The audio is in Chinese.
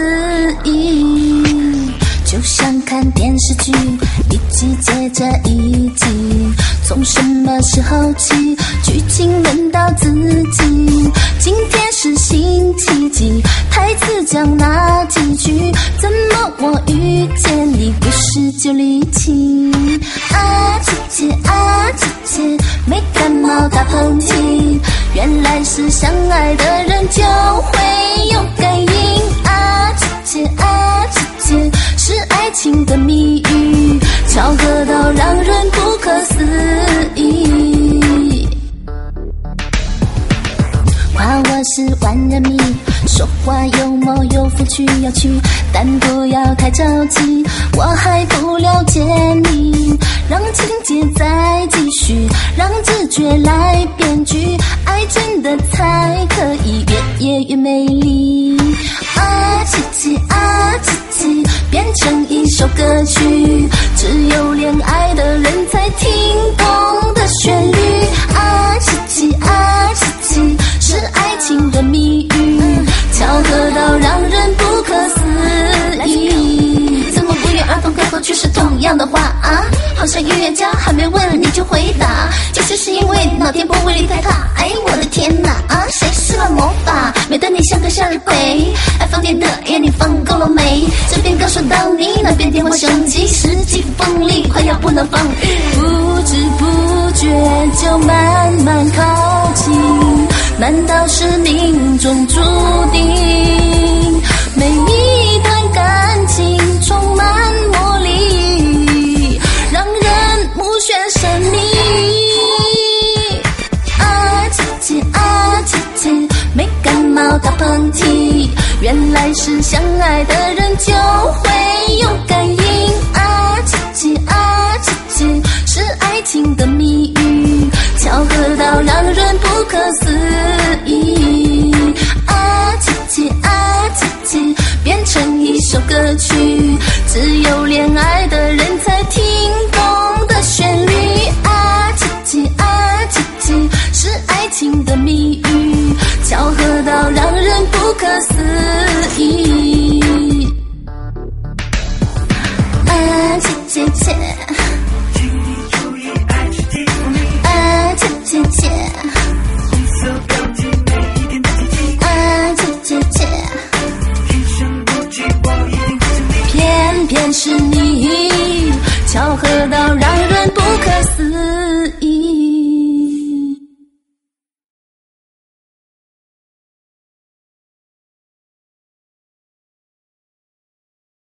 议。就像看电视剧，一集接着一集，从什么时候起，剧情轮到自己？今天是星期几？台词讲哪几句？怎么我遇见你，故事就离奇？啊姐姐啊姐姐，没感冒打喷嚏，原来是相爱的人就会有感应。啊姐姐啊姐姐，是爱情的谜语，巧合到让人不可思议。夸我是万人迷，说话幽默有风趣有趣，但不要太着急，我还不了解你，让情节再继续，让直觉来编剧，爱真的才可以越演越美丽。啊姐姐啊姐姐，变成一首歌曲，只有恋爱的人才听懂的旋律。啊姐姐啊姐姐，是爱情的谜语，巧合到让人不可思议。怎么不约而同开口却是同样的话啊？好像预言家还没问你就回答，就是因为老天不会离开他。哎，我的天哪啊！谁施了魔法，美得你像个向日葵？爱放电的夜你放够了没？这边刚说到你，那边电话响起，十几分锋利，快要不能放日。不知不觉就慢慢靠近，难道是命中注定？每一段感情充满魔力，让人目眩神迷。啊姐姐啊姐姐，没感冒打喷嚏，原来是相爱的人就会有感应。啊姐姐啊姐姐，是爱情的谜语，巧合到让人不可思议。啊姐姐啊姐姐，变成一首歌曲，只有恋爱的人才听懂的旋律。啊姐姐啊姐姐，是爱情的谜语，巧合到让人不可思议。啊姐姐姐，啊姐姐姐，啊姐姐姐，偏偏是你，巧合到让人